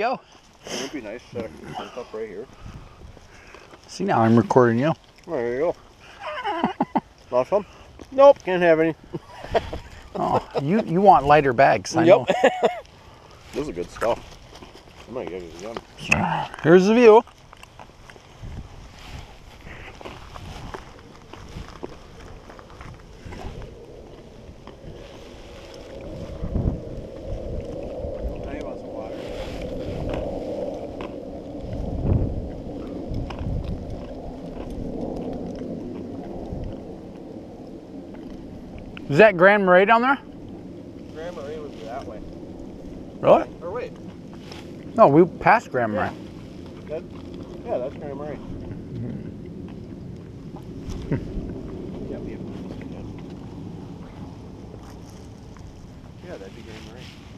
go. It would be nice to set a tent up right here. See, now I'm recording you. There you go. Last one? Nope, can't have any. Oh, you want lighter bags, I know. This is good stuff. I might get it again. Here's the view. Now you want some water. Is that Grand Marais down there? Grand Marais would be that way. Really? Or wait. No, we passed Grand Marais. Yeah, that's Grand Marais. Yeah, we have. Yeah, that'd be Grand Marais.